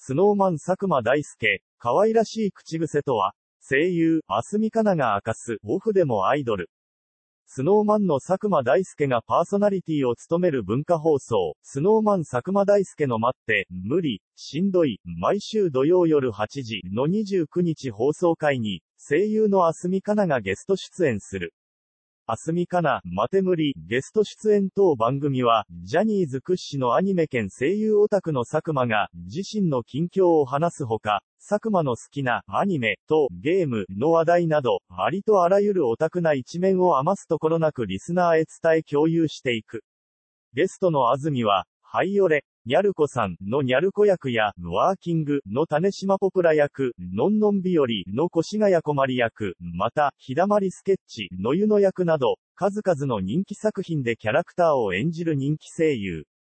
スノーマン佐久間大介、可愛らしい口癖とは、声優、蓮見香奈が明かす、オフでもアイドル。スノーマンの佐久間大介がパーソナリティを務める文化放送、スノーマン佐久間大介の待って、無理、しんどい、毎週土曜夜8時の29日放送回に、声優の蓮見香奈がゲスト出演する。蓮見香奈、待て無理、ゲスト出演当番組は、ジャニーズ屈指のアニメ兼声優オタクの佐久間が、自身の近況を話すほか、佐久間の好きな、アニメ、と、ゲーム、の話題など、ありとあらゆるオタクな一面を余すところなくリスナーへ伝え共有していく。ゲストの安住は、ハイオレ、ニャルコさんのニャルコ役や、ワーキングの種島ポプラ役、のんのん日和の越谷こまり役、また、ひだまりスケッチの湯の役など、数々の人気作品でキャラクターを演じる人気声優。